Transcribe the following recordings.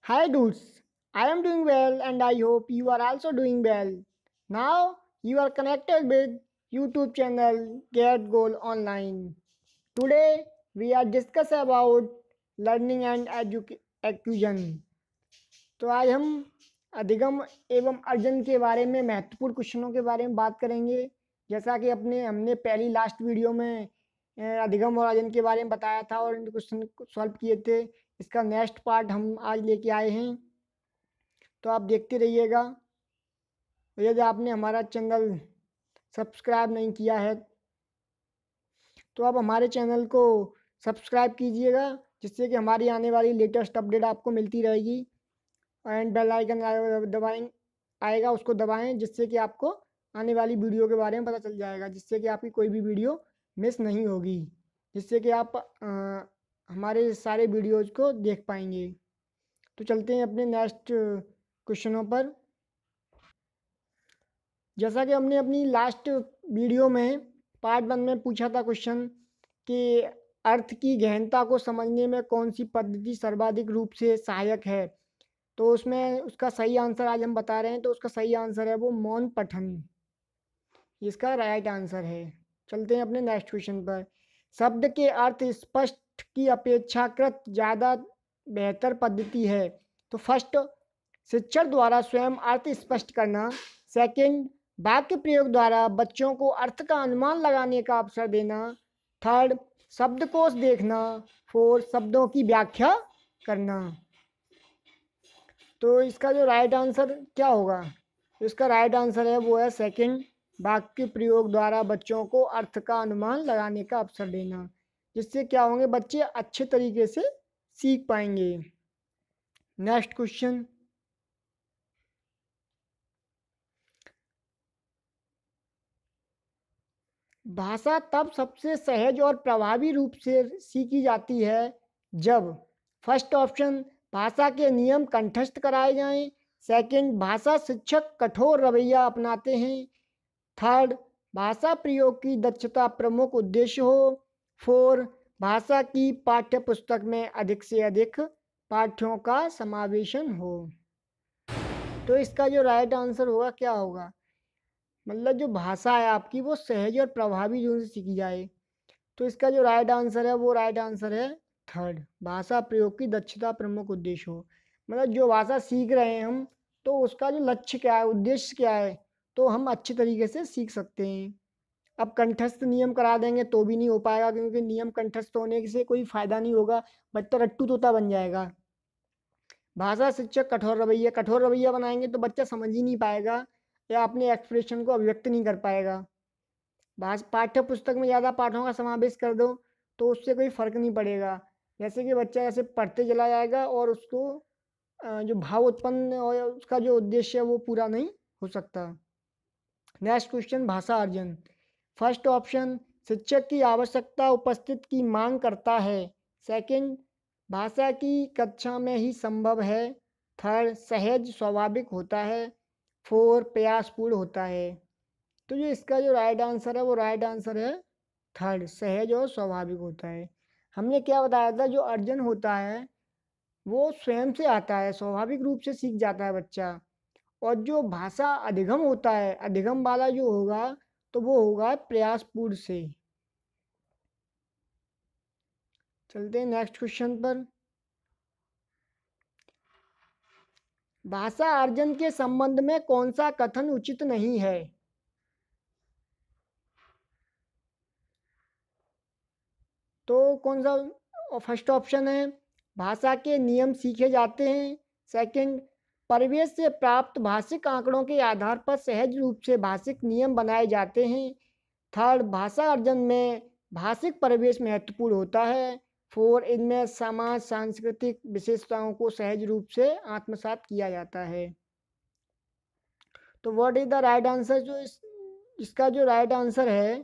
Hi dudes, I am doing well and I hope you are also doing well. Now you are connected with YouTube channel Get Goal Online. Today we are discuss about learning and education. तो आज हम अधिगम एवं अर्जन के बारे में महत्वपूर्ण क्वेश्चनों के बारे में बात करेंगे। जैसा कि अपने हमने पहली लास्ट वीडियो में अधिगम और अर्जन के बारे में बताया था और इन क्वेश्चन सॉल्व किए थे। इसका नेक्स्ट पार्ट हम आज लेके आए हैं, तो आप देखते रहिएगा। यदि आपने हमारा चैनल सब्सक्राइब नहीं किया है तो आप हमारे चैनल को सब्सक्राइब कीजिएगा, जिससे कि हमारी आने वाली लेटेस्ट अपडेट आपको मिलती रहेगी। एंड बेल आइकन दबाएं आएगा, उसको दबाएं, जिससे कि आपको आने वाली वीडियो के बारे में पता चल जाएगा, जिससे कि आपकी कोई भी वीडियो मिस नहीं होगी, जिससे कि आप हमारे सारे वीडियोज़ को देख पाएंगे। तो चलते हैं अपने नेक्स्ट क्वेश्चनों पर। जैसा कि हमने अपनी लास्ट वीडियो में पार्ट 1 में पूछा था क्वेश्चन कि अर्थ की गहनता को समझने में कौन सी पद्धति सर्वाधिक रूप से सहायक है, तो उसमें उसका सही आंसर आज हम बता रहे हैं। तो उसका सही आंसर है वो मौन पठन, इसका राइट आंसर है। चलते हैं अपने नेक्स्ट क्वेश्चन पर। शब्द के अर्थ स्पष्ट की अपेक्षाकृत ज़्यादा बेहतर पद्धति है। तो फर्स्ट, शिक्षक द्वारा स्वयं अर्थ स्पष्ट करना। सेकंड, वाक्य प्रयोग द्वारा बच्चों को अर्थ का अनुमान लगाने का अवसर देना। थर्ड, शब्दकोश देखना। फोर्थ, शब्दों की व्याख्या करना। तो इसका जो राइट आंसर क्या होगा? इसका राइट आंसर है वो है सेकंड, वाक्य प्रयोग द्वारा बच्चों को अर्थ का अनुमान लगाने का अवसर देना, जिससे क्या होंगे, बच्चे अच्छे तरीके से सीख पाएंगे। Next question. भाषा तब सबसे सहज और प्रभावी रूप से सीखी जाती है जब फर्स्ट ऑप्शन, भाषा के नियम कंठस्थ कराए जाएं। सेकंड, भाषा शिक्षक कठोर रवैया अपनाते हैं। थर्ड, भाषा प्रयोग की दक्षता प्रमुख उद्देश्य हो। फोर, भाषा की पाठ्य पुस्तक में अधिक से अधिक पाठ्यों का समावेशन हो। तो इसका जो राइट आंसर होगा क्या होगा? मतलब जो भाषा है आपकी वो सहज और प्रभावी रूप से सीखी जाए। तो इसका जो राइट आंसर है वो राइट आंसर है थर्ड, भाषा प्रयोग की दक्षता प्रमुख उद्देश्य हो। मतलब जो भाषा सीख रहे हैं हम, तो उसका जो लक्ष्य क्या है, उद्देश्य क्या है, तो हम अच्छे तरीके से सीख सकते हैं। अब कंठस्थ नियम करा देंगे तो भी नहीं हो पाएगा, क्योंकि नियम कंठस्थ होने से कोई फायदा नहीं होगा, बच्चा रट्टू तोता बन जाएगा। भाषा शिक्षक कठोर रवैया बनाएंगे तो बच्चा समझ ही नहीं पाएगा या अपने एक्सप्रेशन को अभिव्यक्त नहीं कर पाएगा। पाठ्य पुस्तक में ज़्यादा पाठों का समावेश कर दो तो उससे कोई फर्क नहीं पड़ेगा। जैसे कि बच्चा ऐसे पढ़ते चला जाएगा और उसको जो भाव उत्पन्न और उसका जो उद्देश्य है वो पूरा नहीं हो सकता। नेक्स्ट क्वेश्चन, भाषा अर्जन। फर्स्ट ऑप्शन, शिक्षक की आवश्यकता उपस्थित की मांग करता है। सेकंड, भाषा की कक्षा में ही संभव है। थर्ड, सहज स्वाभाविक होता है। फोर, प्रयासपूर्ण होता है। तो जो इसका जो राइट आंसर है वो राइट आंसर है थर्ड, सहज और स्वाभाविक होता है। हमने क्या बताया था, जो अर्जन होता है वो स्वयं से आता है, स्वाभाविक रूप से सीख जाता है बच्चा। और जो भाषा अधिगम होता है, अधिगम वाला जो होगा तो वो होगा प्रयासपूर्ण से। चलते हैं नेक्स्ट क्वेश्चन पर। भाषा अर्जन के संबंध में कौन सा कथन उचित नहीं है? तो कौन सा? फर्स्ट ऑप्शन है, भाषा के नियम सीखे जाते हैं। सेकंड, परिवेश से प्राप्त भाषिक आंकड़ों के आधार पर सहज रूप से भाषिक नियम बनाए जाते हैं। थर्ड, भाषा अर्जन में भाषिक परिवेश महत्वपूर्ण होता है। फोर, इनमें समाज सांस्कृतिक विशेषताओं को सहज रूप से आत्मसात किया जाता है। तो what is the right answer? जो इसका जो राइट आंसर है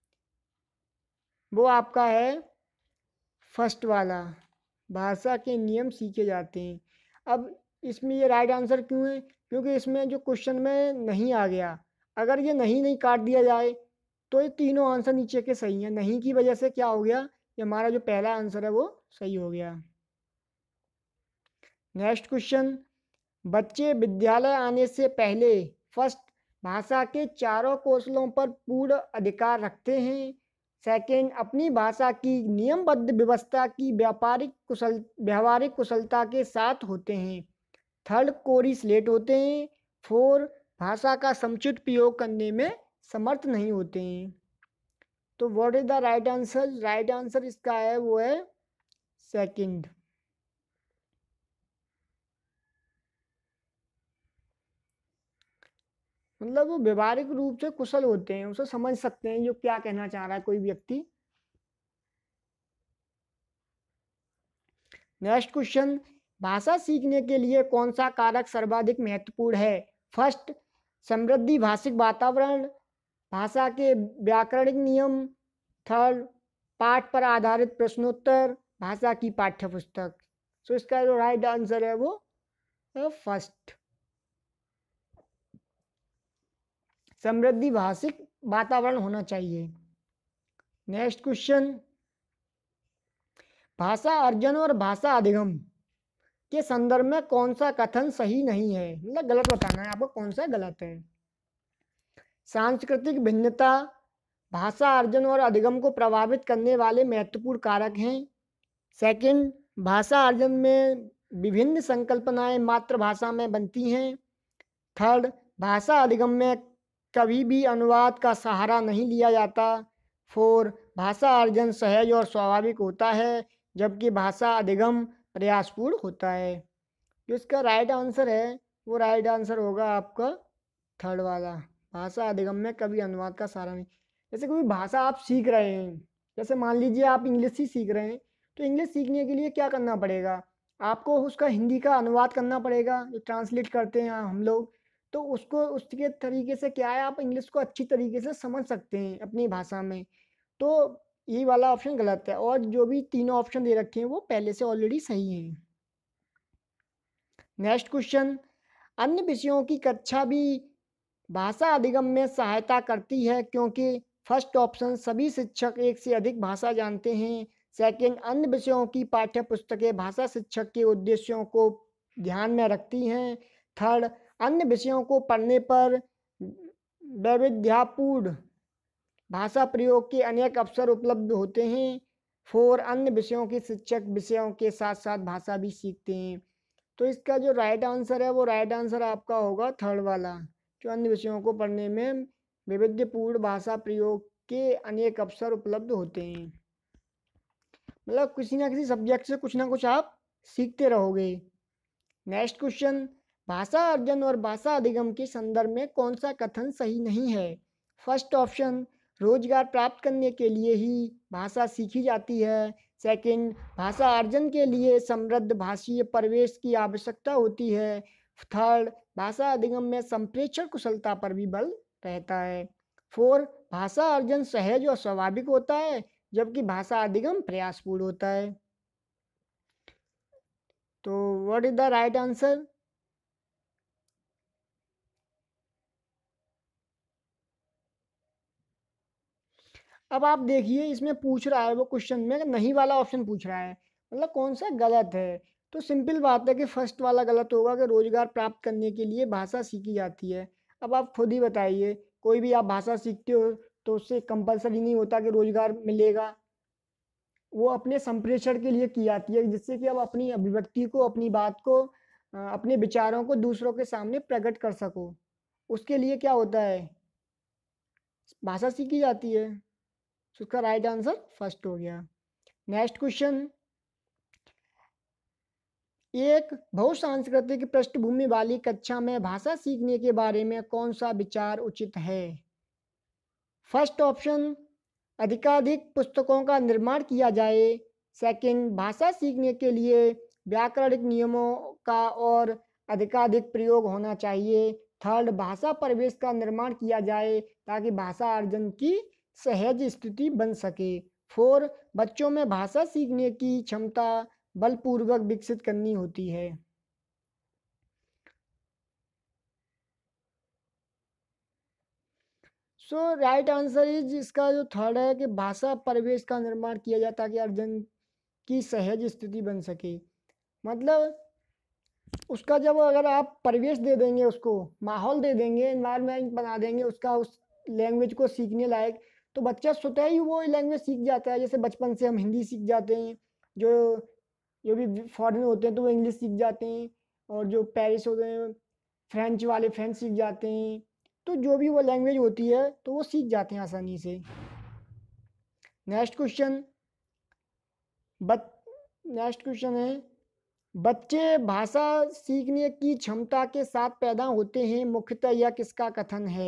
वो आपका है फर्स्ट वाला, भाषा के नियम सीखे जाते हैं। अब इसमें ये राइट आंसर क्यों है? क्योंकि इसमें जो क्वेश्चन में नहीं आ गया, अगर ये नहीं काट दिया जाए तो ये तीनों आंसर नीचे के सही हैं। नहीं की वजह से क्या हो गया, ये हमारा जो पहला आंसर है वो सही हो गया। नेक्स्ट क्वेश्चन, बच्चे विद्यालय आने से पहले फर्स्ट भाषा के चारों कौशलों पर पूर्ण अधिकार रखते हैं। सेकंड, अपनी भाषा की नियमबद्ध व्यवस्था की व्यावहारिक कुशलता के साथ होते हैं। थर्ड, कोरी स्लेट होते हैं। फोर, भाषा का समुचित प्रयोग करने में समर्थ नहीं होते हैं। तो what is the right answer? Right answer इसका है वो है सेकंड। मतलब वो व्यवहारिक रूप से कुशल होते हैं, उसे समझ सकते हैं जो क्या कहना चाह रहा है कोई व्यक्ति। नेक्स्ट क्वेश्चन, भाषा सीखने के लिए कौन सा कारक सर्वाधिक महत्वपूर्ण है? फर्स्ट, समृद्धि भाषिक वातावरण, भाषा के व्याकरणिक नियम। थर्ड, पाठ पर आधारित प्रश्नोत्तर, भाषा की पाठ्य पुस्तक। सो इसका जो राइट आंसर है वो फर्स्ट, समृद्धि भाषिक वातावरण होना चाहिए। नेक्स्ट क्वेश्चन, भाषा अर्जन और भाषा अधिगम के संदर्भ में कौन सा कथन सही नहीं है? मतलब गलत बताना है आपको, कौन सा गलत है। सांस्कृतिक भिन्नता भाषा अर्जन और अधिगम को प्रभावित करने वाले महत्वपूर्ण कारक हैं। सेकंड, भाषा अर्जन में विभिन्न संकल्पनाएं मातृभाषा में बनती हैं। थर्ड, भाषा अधिगम में कभी भी अनुवाद का सहारा नहीं लिया जाता। फोर, भाषा अर्जन सहज और स्वाभाविक होता है जबकि भाषा अधिगम प्रयासपूर्ण होता है। जो इसका राइट आंसर है वो राइट आंसर होगा आपका थर्ड वाला, भाषा अधिगम में कभी अनुवाद का सहारा नहीं। जैसे कोई भाषा आप सीख रहे हैं, जैसे मान लीजिए आप इंग्लिश ही सीख रहे हैं, तो इंग्लिश सीखने के लिए क्या करना पड़ेगा? आपको उसका हिंदी का अनुवाद करना पड़ेगा, जो ट्रांसलेट करते हैं हम लोग। तो उसको उसके तरीके से क्या है, आप इंग्लिश को अच्छी तरीके से समझ सकते हैं अपनी भाषा में। तो ये वाला ऑप्शन गलत है, और जो भी तीनों ऑप्शन दे रखे हैं वो पहले से ऑलरेडी सही हैं। नेक्स्ट क्वेश्चन, अन्य विषयों की कक्षा भी भाषा अधिगम में सहायता करती है क्योंकि फर्स्ट ऑप्शन सभी शिक्षक एक से अधिक भाषा जानते हैं। सेकंड, अन्य विषयों की पाठ्य पुस्तकें भाषा शिक्षक के उद्देश्यों को ध्यान में रखती हैं। थर्ड, अन्य विषयों को पढ़ने पर वैविध्यपूर्ण भाषा प्रयोग के अनेक अवसर उपलब्ध होते हैं। फोर, अन्य विषयों के शिक्षक विषयों के साथ साथ भाषा भी सीखते हैं। तो इसका जो राइट आंसर है वो राइट आंसर आपका होगा थर्ड वाला, जो अन्य विषयों को पढ़ने में वैविध्यपूर्ण भाषा प्रयोग के अनेक अवसर उपलब्ध होते हैं। मतलब किसी ना किसी सब्जेक्ट से कुछ ना कुछ आप सीखते रहोगे। नेक्स्ट क्वेश्चन, भाषा अर्जन और भाषा अधिगम के संदर्भ में कौन सा कथन सही नहीं है? फर्स्ट ऑप्शन, रोजगार प्राप्त करने के लिए ही भाषा सीखी जाती है। सेकंड, भाषा अर्जन के लिए समृद्ध भाषीय परिवेश की आवश्यकता होती है। थर्ड, भाषा अधिगम में संप्रेषण कुशलता पर भी बल रहता है। फोर, भाषा अर्जन सहज और स्वाभाविक होता है जबकि भाषा अधिगम प्रयासपूर्ण होता है। तो what is the right answer? अब आप देखिए इसमें पूछ रहा है वो क्वेश्चन में नहीं वाला ऑप्शन पूछ रहा है, मतलब कौन सा गलत है। तो सिंपल बात है कि फर्स्ट वाला गलत होगा कि रोजगार प्राप्त करने के लिए भाषा सीखी जाती है। अब आप खुद ही बताइए, कोई भी आप भाषा सीखते हो तो उससे कंपलसरी नहीं होता कि रोजगार मिलेगा, वो अपने संप्रेषण के लिए की जाती है जिससे कि आप अपनी अभिव्यक्ति को, अपनी बात को, अपने विचारों को दूसरों के सामने प्रकट कर सको। उसके लिए क्या होता है, भाषा सीखी जाती है। तो उसका राइट आंसर फर्स्ट हो गया। नेक्स्ट क्वेश्चन, एक बहुसांस्कृतिक पृष्ठभूमि वाली कक्षा में भाषा सीखने के बारे में कौन सा विचार उचित है? फर्स्ट ऑप्शन, अधिकाधिक पुस्तकों का निर्माण किया जाए। सेकंड, भाषा सीखने के लिए व्याकरणिक नियमों का और अधिकाधिक प्रयोग होना चाहिए। थर्ड, भाषा परिवेश का निर्माण किया जाए ताकि भाषा अर्जन की सहज स्थिति बन सके। फोर, बच्चों में भाषा सीखने की क्षमता बलपूर्वक विकसित करनी होती है। सो राइट आंसर इज इसका जो थर्ड है कि भाषा परिवेश का निर्माण किया जाए ताकि अर्जन की सहज स्थिति बन सके। मतलब उसका जब अगर आप परिवेश दे देंगे, उसको माहौल दे देंगे, एनवायरनमेंट बना देंगे उसका, उस लैंग्वेज को सीखने लायक, तो बच्चा स्वतः ही वो लैंग्वेज सीख जाता है। जैसे बचपन से हम हिंदी सीख जाते हैं, जो जो भी फॉरेन होते हैं तो वो इंग्लिश सीख जाते हैं, और जो पेरिस होते हैं फ्रेंच वाले फ्रेंच सीख जाते हैं। तो जो भी वो लैंग्वेज होती है तो वो सीख जाते हैं आसानी से। नेक्स्ट क्वेश्चन बच नेक्स्ट क्वेश्चन है, बच्चे भाषा सीखने की क्षमता के साथ पैदा होते हैं, मुख्यतः यह किसका कथन है?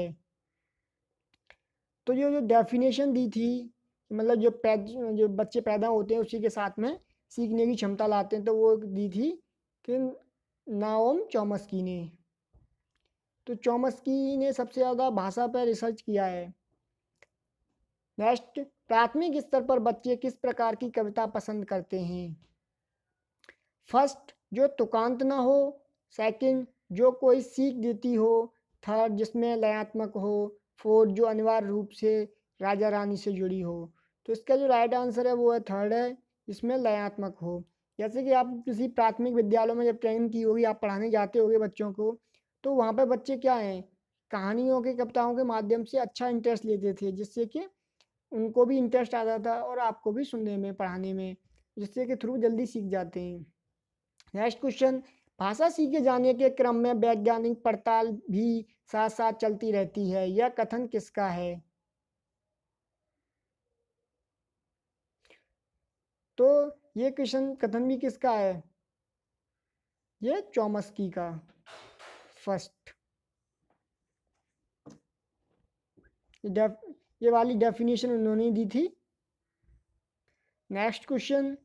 तो जो जो डेफिनेशन दी थी, मतलब जो बच्चे पैदा होते हैं उसी के साथ में सीखने की क्षमता लाते हैं, तो वो दी थी कि नाओम चॉम्स्की ने। तो चॉम्स्की ने सबसे ज़्यादा भाषा पर रिसर्च किया है। नेक्स्ट, प्राथमिक स्तर पर बच्चे किस प्रकार की कविता पसंद करते हैं? फर्स्ट, जो तुकांत ना हो। सेकंड, जो कोई सीख देती हो। थर्ड, जिसमें लयात्मक हो। फोर्थ, जो अनिवार्य रूप से राजा रानी से जुड़ी हो। तो इसका जो राइट आंसर है वो है थर्ड है, जिसमें लयात्मक हो। जैसे कि आप किसी प्राथमिक विद्यालयों में जब ट्रेनिंग की होगी, आप पढ़ाने जाते होगे बच्चों को, तो वहाँ पे बच्चे क्या हैं, कहानियों के कविताओं के माध्यम से अच्छा इंटरेस्ट लेते थे, जिससे कि उनको भी इंटरेस्ट आता था और आपको भी सुनने में, पढ़ाने में, जिससे कि थ्रू जल्दी सीख जाते हैं। नेक्स्ट क्वेश्चन, भाषा सीखे जाने के क्रम में वैज्ञानिक पड़ताल भी साथ साथ चलती रहती है, यह कथन किसका है? तो ये क्वेश्चन कथन भी किसका है? ये चॉम्स्की का। फर्स्ट, ये वाली डेफिनेशन उन्होंने दी थी। नेक्स्ट क्वेश्चन,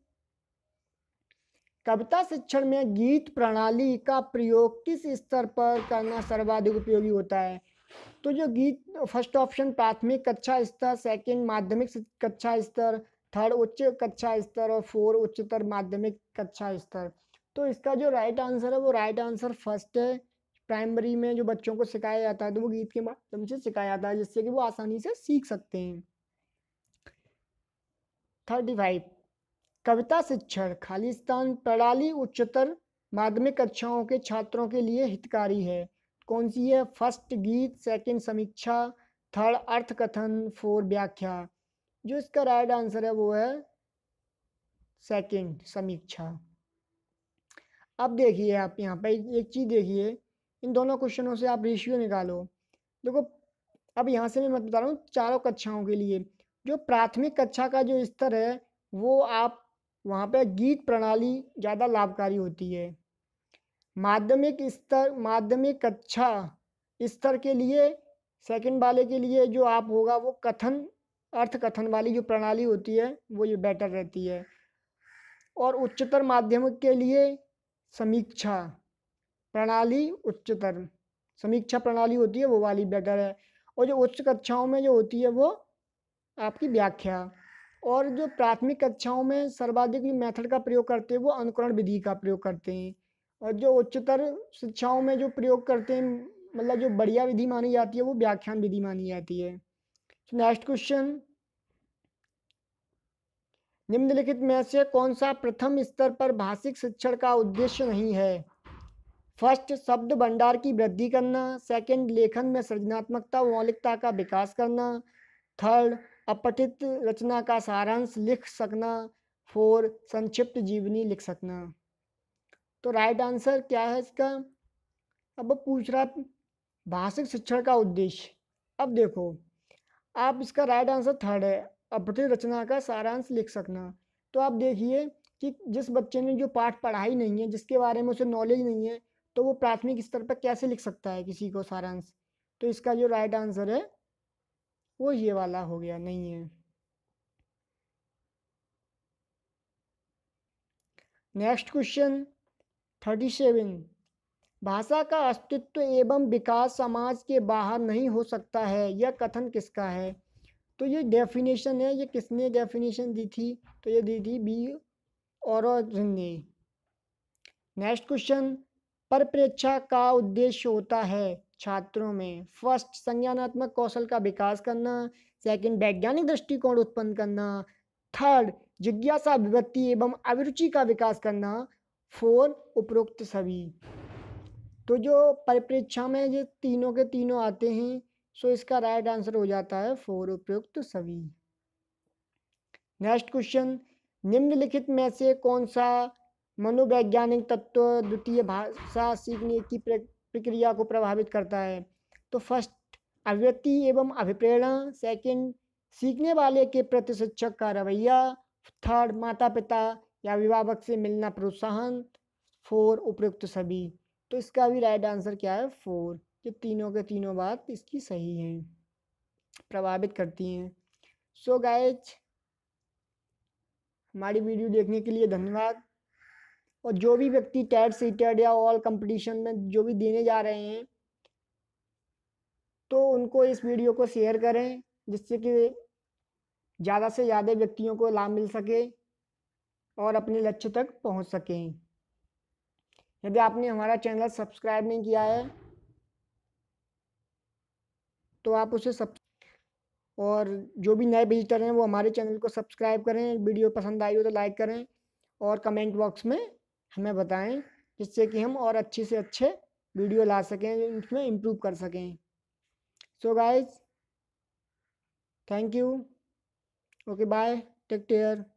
कविता शिक्षण में गीत प्रणाली का प्रयोग किस स्तर पर करना सर्वाधिक उपयोगी होता है? तो जो गीत, फर्स्ट ऑप्शन प्राथमिक कक्षा स्तर, सेकंड माध्यमिक कक्षा स्तर, थर्ड उच्च कक्षा स्तर, और फोर उच्चतर माध्यमिक कक्षा स्तर। तो इसका जो राइट आंसर है वो राइट आंसर फर्स्ट है। प्राइमरी में जो बच्चों को सिखाया जाता है तो वो गीत के माध्यम से सिखाया जाता है, जिससे कि वो आसानी से सीख सकते हैं। 35, कविता शिक्षण खालिस्तान प्रणाली उच्चतर माध्यमिक कक्षाओं के छात्रों के लिए हितकारी है। कौन सी है? फर्स्ट गीत, सेकंड समीक्षा, थर्ड अर्थकथन, फोर व्याख्या। जो इसका राइट आंसर है वो है सेकंड, समीक्षा। अब देखिए, आप यहाँ पे एक चीज़ देखिए, इन दोनों क्वेश्चनों से आप रेशियो निकालो। देखो, अब यहाँ से मैं बता रहा हूँ चारों कक्षाओं के लिए। जो प्राथमिक कक्षा का जो स्तर है, वो आप वहाँ पे गीत प्रणाली ज़्यादा लाभकारी होती है। माध्यमिक कक्षा स्तर के लिए, सेकंड वाले के लिए जो आप होगा वो कथन, अर्थ कथन वाली जो प्रणाली होती है वो ये बेटर रहती है। और उच्चतर माध्यमिक के लिए समीक्षा प्रणाली, उच्चतर समीक्षा प्रणाली होती है वो वाली बेटर है। और जो उच्च कक्षाओं में जो होती है वो आपकी व्याख्या। और जो प्राथमिक कक्षाओं में सर्वाधिक मेथड का प्रयोग करते हैं वो अनुकरण विधि का प्रयोग करते हैं। और जो उच्चतर शिक्षाओं में जो प्रयोग करते हैं, मतलब जो बढ़िया विधि मानी जाती है वो व्याख्यान विधि मानी जाती है। नेक्स्ट क्वेश्चन, निम्नलिखित में से कौन सा प्रथम स्तर पर भाषिक शिक्षण का उद्देश्य नहीं है? फर्स्ट, शब्द भंडार की वृद्धि करना। सेकंड, लेखन में सृजनात्मकता व मौलिकता का विकास करना। थर्ड, अपठित रचना का सारांश लिख सकना। फोर, संक्षिप्त जीवनी लिख सकना। तो राइट आंसर क्या है इसका? अब पूछ रहा भाषिक शिक्षण का उद्देश्य। अब देखो, आप इसका राइट आंसर थर्ड है, अपठित रचना का सारांश लिख सकना। तो आप देखिए कि जिस बच्चे ने जो पाठ पढ़ा ही नहीं है, जिसके बारे में उसे नॉलेज नहीं है, तो वो प्राथमिक स्तर पर कैसे लिख सकता है किसी को सारांश? तो इसका जो राइट आंसर है वो ये वाला हो गया, नहीं है। नेक्स्ट क्वेश्चन 37, भाषा का अस्तित्व एवं विकास समाज के बाहर नहीं हो सकता है, यह कथन किसका है? तो ये डेफिनेशन है, ये किसने डेफिनेशन दी थी? तो ये दी थी बी ऑरोजन ने। नेक्स्ट क्वेश्चन, परिप्रेक्षा का उद्देश्य होता है छात्रों में। फर्स्ट, संज्ञानात्मक कौशल का विकास करना। सेकंड, वैज्ञानिक दृष्टिकोण उत्पन्न करना। थर्ड, जिज्ञासा, विवृत्ति एवं अभिरुचि का विकास करना। फोर, उपरोक्त सभी। तो जो परिप्रेक्षा में ये तीनों के तीनों आते हैं, सो इसका राइट आंसर हो जाता है 4 उपयुक्त सभी। नेक्स्ट क्वेश्चन, निम्नलिखित में से कौन सा मनोवैज्ञानिक तत्व द्वितीय भाषा सीखने की प्रक्रिया को प्रभावित करता है? तो फर्स्ट, अभिव्यक्ति एवं अभिप्रेरण। सेकंड, सीखने वाले के प्रति शिक्षक का रवैया। थर्ड, माता पिता या अभिभावक से मिलना प्रोत्साहन। 4 उपयुक्त सभी। तो इसका भी राइट आंसर क्या है? 4। ये तीनों के तीनों बात इसकी सही हैं, प्रभावित करती हैं। सो गाइज, हमारी वीडियो देखने के लिए धन्यवाद। और जो भी व्यक्ति टेट सीटेड या ऑल कंपटीशन में जो भी देने जा रहे हैं, तो उनको इस वीडियो को शेयर करें, जिससे कि ज़्यादा से ज़्यादा व्यक्तियों को लाभ मिल सके और अपने लक्ष्य तक पहुंच सकें। यदि आपने हमारा चैनल सब्सक्राइब नहीं किया है तो आप उसे और जो भी नए विजिटर हैं वो हमारे चैनल को सब्सक्राइब करें। वीडियो पसंद आई हो तो लाइक करें और कमेंट बॉक्स में हमें बताएं, जिससे कि हम और अच्छे से अच्छे वीडियो ला सकें, इसमें इम्प्रूव कर सकें। So guys, thank you, okay bye, take care.